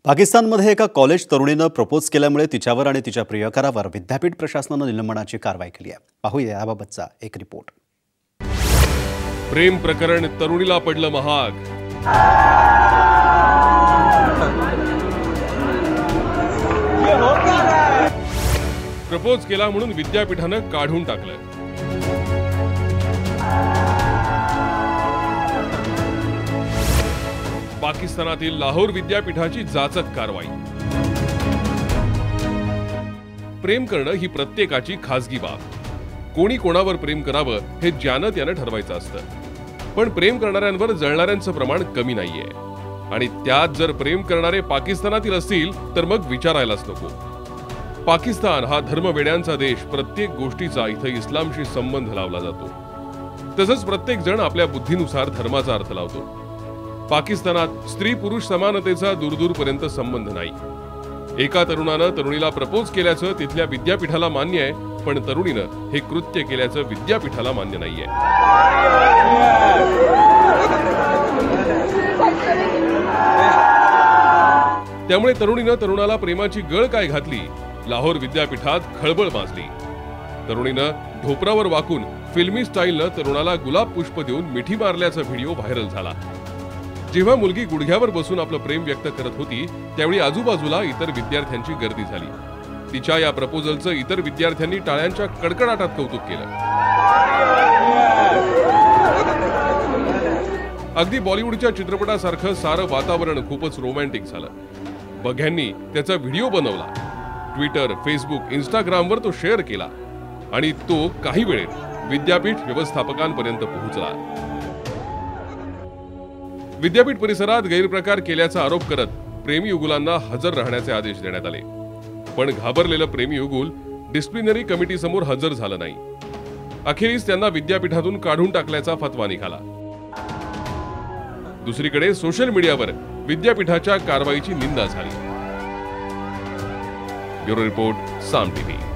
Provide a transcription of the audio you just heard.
पाकिस्तानमध्ये एका college तरुणीनं propose केल्यामुळे तिच्यावर आणि तिच्या प्रियकरावर विद्यापीठ प्रशासनाने निलंबनाची कारवाई केली आहे। पाहूया याबाबतचा एक रिपोर्ट। प्रेम प्रकरण तरुणीला पडलं महाग। प्रपोज केला म्हणून विद्यापीठानं काढून टाकलं। पाकिस्तानातील लाहोर विद्यापीठाची जाचक कारवाई। प्रेम करणं ही प्रत्येकाची खासगी बाब। कोणी कोणावर प्रेम करावं हे ज्यानं त्यानं ठरवायचं असतं। पण प्रेम करणाऱ्यांवर जळणाऱ्यांचं प्रमाण कमी नाहीये आणि त्यात जर प्रेम करणारे पाकिस्तानातील असतील तर मग विचारायलाच नको। पाकिस्तान हा धर्मवेड्यांचा देश, प्रत्येक गोष्टीचा इथं इस्लामशी संबंध लावला जातो। तसंच प्रत्येक जण आपल्या बुद्धीनुसार धर्माचा अर्थ लावतो। पाकिस्तानात स्त्री पुरुष समानतेचा दूरदूरपर्यंत संबंध नाही। एका तरुणानं तरुणीला प्रपोज केल्याचं तिथल्या विद्यापीठाला मान्य आहे, पण तरुणीनं हे कृत्य केल्याचं विद्यापीठाला मान्य नाहीये। त्यामुळे तरुणीनं तरुणाला प्रेमाची गळ काय घातली, लाहोर विद्यापीठात खळबळ माजली। तरुणीनं ढोपरावर वाकून फिल्मी स्टाईलनं तरुणाला गुलाब पुष्प देऊन मिठी मारल्याचा व्हिडिओ व्हायरल झाला। जेव्हा मुलगी गुडघ्यावर बसून आपलं प्रेम व्यक्त करत होती त्यावेळी आजूबाजूला इतर विद्यार्थ्यांची गर्दी झाली। तिच्या या प्रपोजलचं इतर विद्यार्थ्यांनी टाळ्यांच्या कडकडाटात कौतुक केलं। अगदी बॉलिवूडच्या चित्रपटासारखं सारं वातावरण खूपच रोमॅन्टिक झालं। बघ्यांनी त्याचा व्हिडिओ बनवला, ट्विटर, फेसबुक, इंस्टाग्रामवर तो शेअर केला आणि तो काही वेळेत विद्यापीठ व्यवस्थापकांपर्यंत पोहोचला। विद्यापीठ परिसरात गैरप्रकार केल्याचा आरोप करत प्रेमी युगुलांना हजर राहण्याचे आदेश देण्यात आले, पण घाबरलेलं प्रेमी युगुल डिसिप्लिनरी कमिटी समोर हजर झालं नाही। अखेरीस त्यांना विद्यापीठातून काढून टाकल्याचा फतवा निघाला। दुसरीकडे सोशल मीडियावर विद्यापीठाच्या कारवाईची निंदा झाली। Bureau report, Saam TV.